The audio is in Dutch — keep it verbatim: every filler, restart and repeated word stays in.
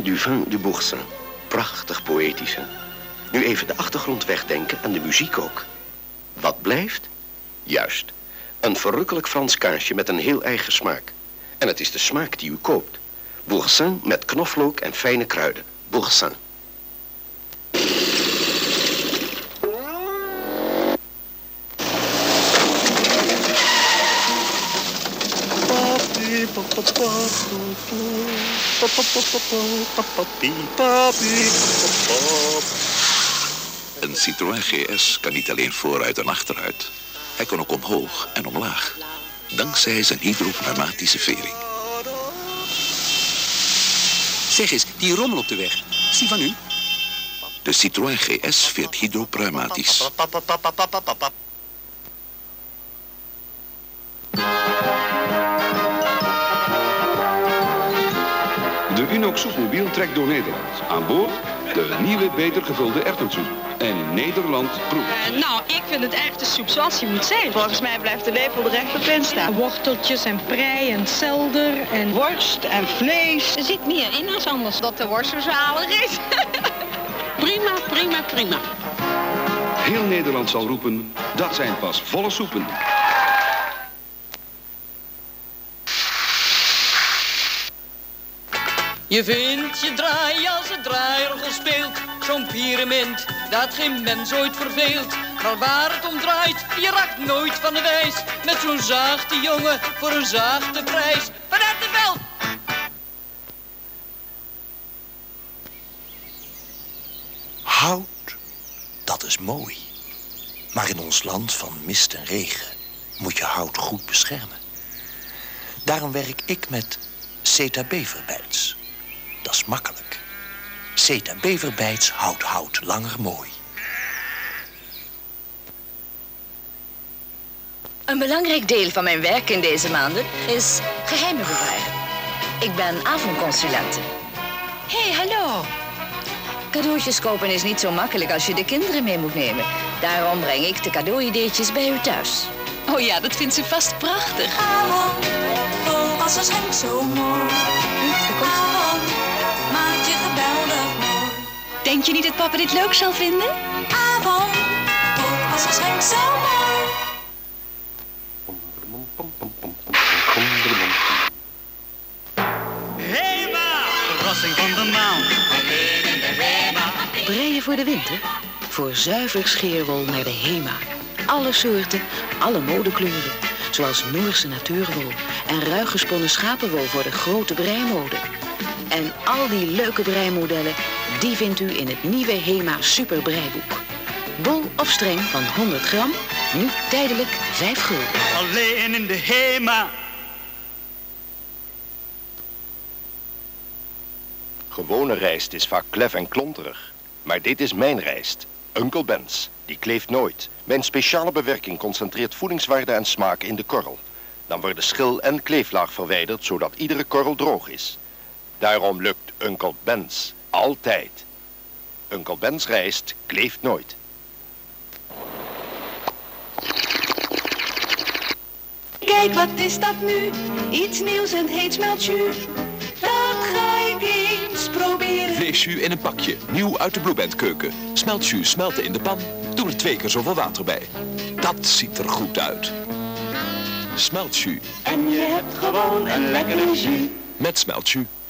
du vin du Boursin. Prachtig poëtisch, hè? Nu even de achtergrond wegdenken en de muziek ook. Wat blijft? Juist. Een verrukkelijk Frans kaasje met een heel eigen smaak. En het is de smaak die u koopt. Boursin met knoflook en fijne kruiden. Boursin. Een Citroën G S kan niet alleen vooruit en achteruit. Hij kan ook omhoog en omlaag. Dankzij zijn hydropneumatische vering. Zeg eens, die rommel op de weg, is die van u? De Citroën G S veert hydropneumatisch. De Unox soepmobiel trekt door Nederland. Aan boord de nieuwe, beter gevulde erwtensoep. En Nederland proeft. Uh, nou, ik vind het echt de soep zoals die moet zijn. Volgens mij blijft de lepel er recht op in staan. Worteltjes en prei en selder en worst en vlees. Er zit meer in als anders dat de worst zo zalig is. Prima, prima, prima. Heel Nederland zal roepen, dat zijn pas volle soepen. Je vindt je draai als het draaiorgel speelt. Zo'n pyramid dat geen mens ooit verveelt. Maar waar het om draait, je raakt nooit van de wijs. Met zo'n zachte jongen voor een zachte prijs. Van Ettenveld! Hout, dat is mooi. Maar in ons land van mist en regen moet je hout goed beschermen. Daarom werk ik met Ceta Beverbijts. Dat is makkelijk. Ceta Beverbijts houdt hout langer mooi. Een belangrijk deel van mijn werk in deze maanden is geheimen bewaren. Ik ben avondconsulente. Hé, hey, hallo. Cadeautjes kopen is niet zo makkelijk als je de kinderen mee moet nemen. Daarom breng ik de cadeauideetjes bij u thuis. Oh ja, dat vindt ze vast prachtig. Avond, vol als een schenk zo mooi. Avond, maakt je geweldig mooi. Denk je niet dat papa dit leuk zal vinden? Avond, vol als een schenk zo mooi. Hema, verrassing van de maand. Alleen in de Hema. Breien voor de winter? Voor zuiver scheerwol naar de Hema. Alle soorten, alle modekleuren. Zoals Noorse natuurwol en ruig gesponnen schapenwol voor de grote breimode. En al die leuke breimodellen, die vindt u in het nieuwe Hema Super Breiboek. Bol of streng van honderd gram, nu tijdelijk vijf gulden. Alleen in de Hema. Gewone rijst is vaak klef en klonterig. Maar dit is mijn rijst. Uncle Ben's. Die kleeft nooit. Mijn speciale bewerking concentreert voedingswaarde en smaak in de korrel. Dan worden schil en kleeflaag verwijderd, zodat iedere korrel droog is. Daarom lukt Uncle Ben's altijd. Uncle Ben's rijst kleeft nooit. Kijk, wat is dat nu? Iets nieuws en heet smeltjus. Dat ga ik eens proberen. Vleesjus in een pakje, nieuw uit de Blueband keuken. Smeltjus smelten in de pan, doe er twee keer zoveel water bij. Dat ziet er goed uit. Smeltjus. En je hebt gewoon een lekkere jus. Met Smeltjus.